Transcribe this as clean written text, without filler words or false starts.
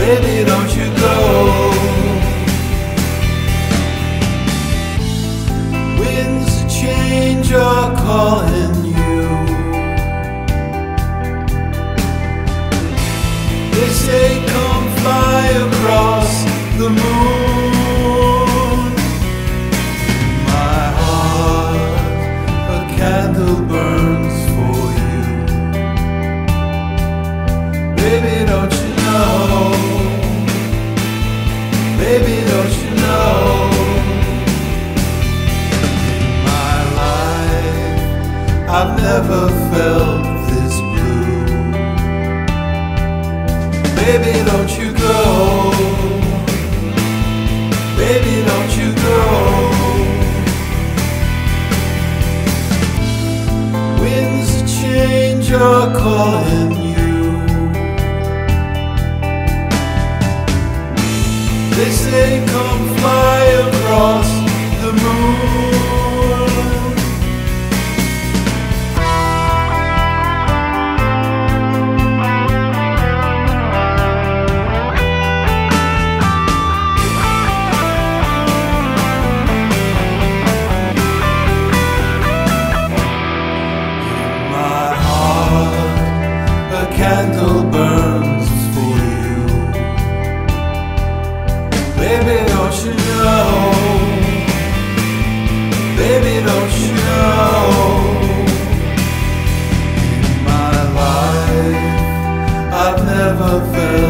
Baby, don't you go. Winds of change are calling you. They say come fly across the moon. My heart, a candle burns for you. Baby, don't you know? Baby, don't you know? In my life, I've never felt this blue. Baby, don't you go. Baby, don't you go. Winds of change are calling you. They say come fly across the moon. In my heart, a candle burns for you. Baby, don't you know? Baby, don't you know? In my life, I've never felt